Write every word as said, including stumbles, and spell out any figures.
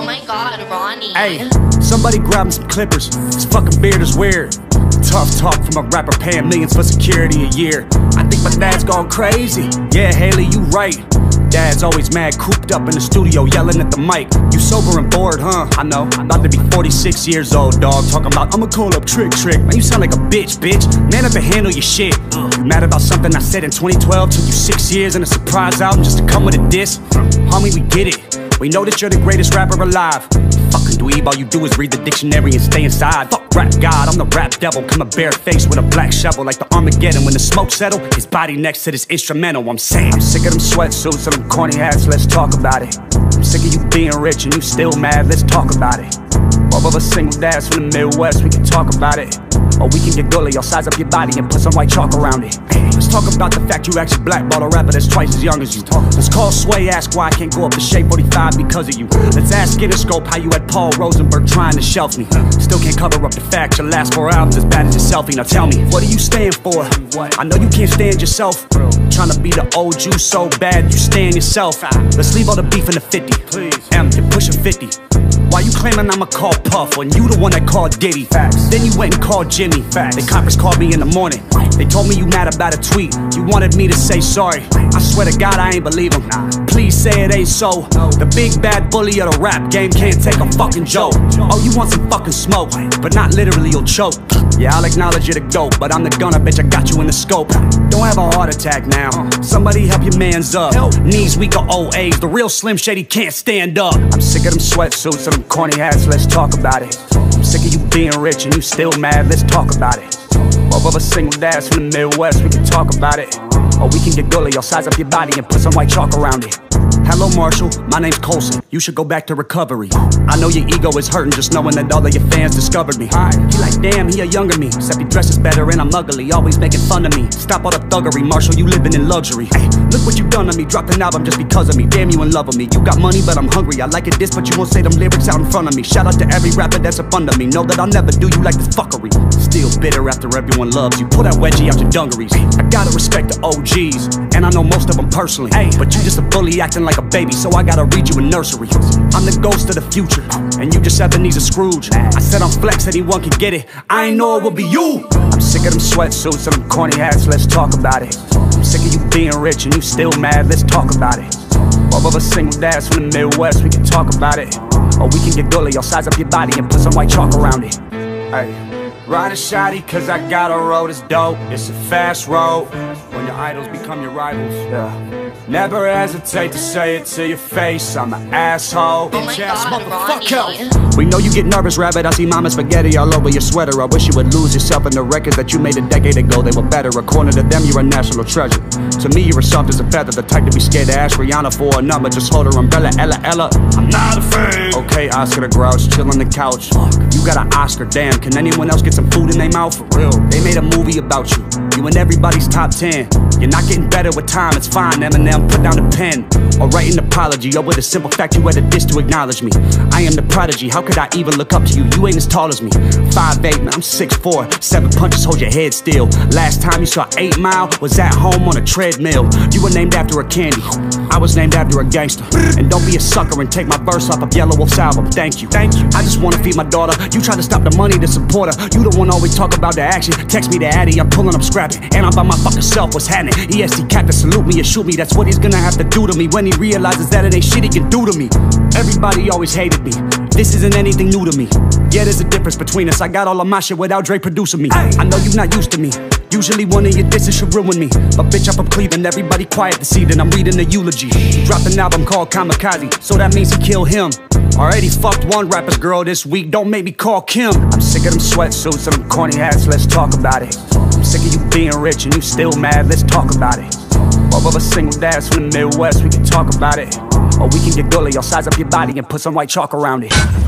Oh my god, Ronnie. Hey, somebody grab him some clippers. This fucking beard is weird. Tough talk from a rapper paying millions for security a year. I think my dad's gone crazy. Yeah, Haley, you right. Dad's always mad, cooped up in the studio, yelling at the mic. You sober and bored, huh? I know. I'm about to be forty-six years old, dog. Talking about, I'ma call up Trick Trick. Man, you sound like a bitch, bitch. Man up and handle your shit. You mad about something I said in twenty twelve? Took you six years and a surprise album just to come with a diss? Homie, we get it. We know that you're the greatest rapper alive. Fucking dweeb, all you do is read the dictionary and stay inside. Fuck rap god, I'm the rap devil. Coming barefaced with a black shovel like the Armageddon. When the smoke settle, his body next to this instrumental. I'm saying, I'm sick of them sweatsuits and them corny hats, let's talk about it. I'm sick of you being rich and you still mad, let's talk about it. Both of us single dads from the Midwest, we can talk about it. Or we can get gully, I'll size up your body and put some white chalk around it. Hey, let's talk about the fact you actually blackballed a rapper that's twice as young as you. Let's call Sway, ask why I can't go up to Shape forty-five because of you. Let's ask Interscope how you had Paul Rosenberg trying to shelf me. Still can't cover up the fact your last four albums as bad as your selfie. Now tell me, what do you stand for? I know you can't stand yourself. Trying to be the old you so bad you stand yourself. Let's leave all the beef in the fifty. M, you're pushing fifty. Why you claiming I'ma call Puff when you the one that called Diddy? Facts. Then you went and called Jimmy. Facts. The coppers called me in the morning. They told me you mad about a tweet. You wanted me to say sorry. I swear to God I ain't believe them. Please say it ain't so. The big bad bully of the rap game can't take a fucking joke. Oh, you want some fucking smoke, but not literally, you'll choke. Yeah, I'll acknowledge you're the GOAT, but I'm the gunner, bitch, I got you in the scope. Don't have a heart attack now. Somebody help your mans up. Knees weak or old age, the real Slim Shady can't stand up. I'm sick of them sweatsuits and them corny hats, let's talk about it. I'm sick of you being rich and you still mad, let's talk about it. Both of us single dads from the Midwest, we can talk about it. Or we can get gully, I'll size up your body and put some white chalk around it. Hello Marshall, my name's Colson. You should go back to recovery. I know your ego is hurting just knowing that all of your fans discovered me. He like, damn, he a younger me. Except he dresses better and I'm ugly, always making fun of me. Stop all the thuggery, Marshall, you living in luxury. Hey, look what you done to me, dropped an album just because of me. Damn, you in love with me. You got money, but I'm hungry. I like it this, but you won't say them lyrics out in front of me. Shout out to every rapper that's up under me. Know that I'll never do you like this fuckery. Still bitter after everyone loves you. Pull that wedgie out your dungarees. I gotta respect the O Gs, and I know most of them personally. Hey, but you just a bully acting like a baby, so I gotta read you a nursery. I'm the ghost of the future, and you just Ebenezer Scrooge. I said I'm flex, anyone can get it. I ain't know it would be you. I'm sick of them sweatsuits and them corny hats, let's talk about it. I'm sick of you being rich and you still mad, let's talk about it. Both of us single dads from the Midwest, we can talk about it. Or we can get gully, I'll size up your body and put some white chalk around it. Hey. Ride a shotty cause I got a road is dope. It's a fast road when your idols become your rivals. Yeah. Never hesitate to say it to your face. I'm an asshole. Oh my God, motherfucker. We know you get nervous, rabbit. I see mama spaghetti all over your sweater. I wish you would lose yourself in the records that you made a decade ago. They were better. According to them, you're a national treasure. To me, you're as soft as a feather. The type to be scared to ask Rihanna for a number. Just hold her umbrella, Ella, Ella. I'm not afraid. Okay, Oscar the Grouch, chill on the couch. You got an Oscar, damn. Can anyone else get some food in their mouth? For real. They made a movie about you. You in everybody's top ten. You're not getting better with time, it's fine. Eminem, put down the pen or write an apology, or with a simple fact you had a diss to acknowledge me. I am the prodigy, how could I even look up to you? You ain't as tall as me. five eight, man, I'm six four. Seven punches, hold your head still. Last time you saw eight mile was at home on a treadmill. You were named after a candy, I was named after a gangster. And don't be a sucker and take my verse off of Yellow Wolf's album. Thank you, thank you. I just wanna feed my daughter. You try to stop the money to support her. You the one always talk about the action. Text me the addy, I'm pulling up scrapping. And I'm by my fucking self, what's happening? E S T cat to salute me and shoot me. That's what he's gonna have to do to me when he realizes that it ain't shit he can do to me. Everybody always hated me. This isn't anything new to me. Yeah, there's a difference between us. I got all of my shit without Dre producing me. I know you're not used to me. Usually one of your disses should ruin me. But bitch, I'm from Cleveland, everybody quiet this evening. I'm reading the eulogy. He dropped an album called Kamikaze, so that means he killed him. Already fucked one rapper's girl this week, don't make me call Kim. I'm sick of them sweatsuits and them corny hats, let's talk about it. I'm sick of you being rich and you still mad, let's talk about it. Both of us single dads from the Midwest, we can talk about it. Or we can get gully, I'll size up your body and put some white chalk around it.